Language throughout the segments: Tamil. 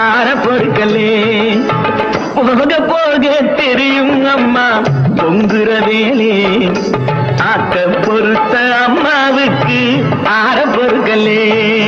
ஆற பொறுக்கலே. போக போக தெரியும் அம்மா பொங்குற வேலே. ஆக்க பொறுத்த அம்மாவுக்கு ஆற பொறுக்கலே.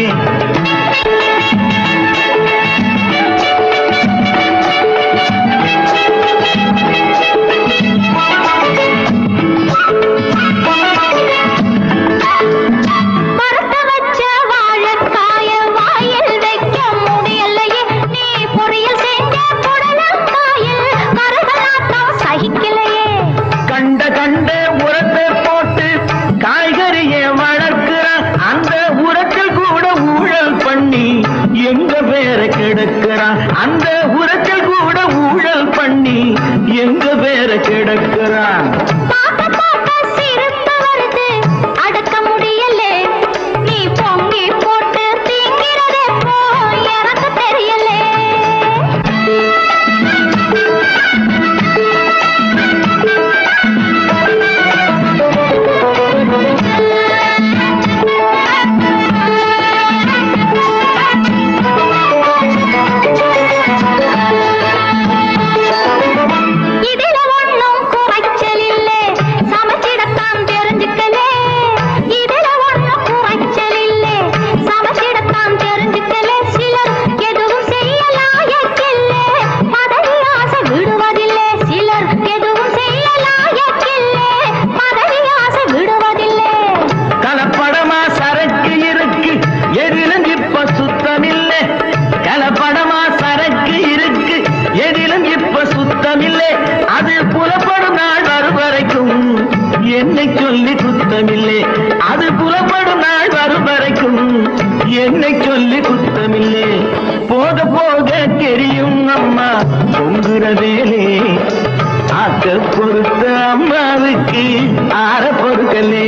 அந்த உரத்தில் கூட ஊழல் பண்ணி எங்க பேர கிடக்கிறான். அடக்க முடியல நீ பொங்கி போட்டு தீங்கிறதே போ எனக்கு தெரியல. அது புலப்படும் நாள் வரும் வரைக்கும் என்னை சொல்லி குத்தமில்லை. அது புலப்படும் நாள் வரும் வரைக்கும் என்னை சொல்லி குத்தமில்லை. போக போக தெரியும் அம்மா பொங்குற வேலே. ஆக்க பொறுத்த அம்மாவுக்கு ஆற பொறுக்கலே.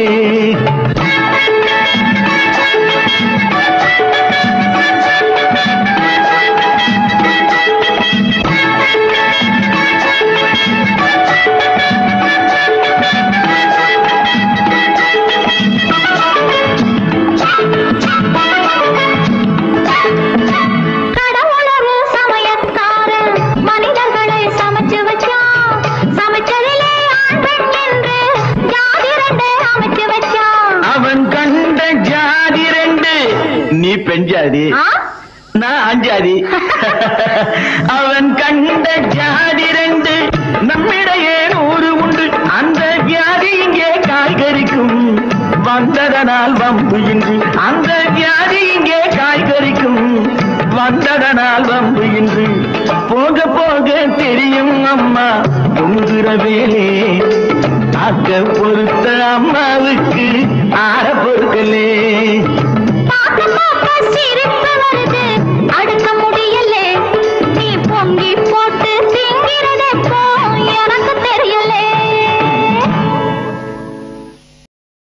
நீ பெஞ்சாதி நான் அஞ்சாதி. அவன் கண்ட ஜாதி ரெண்டு நம்மிடையே 100 உண்டு. அந்த வியாதி இங்கே காய்கறிக்கும் வந்ததனால் வம்பு இன்று. அந்த வியாதி இங்கே காய்கறிக்கும் வந்ததனால் வம்பு இன்று. போக போக தெரியும் அம்மா பொங்குற வேலே. ஆக்க பொறுத்த அம்மாவுக்கு ஆற பொறுக்கலே. சிரிப்பு வருது அடக்க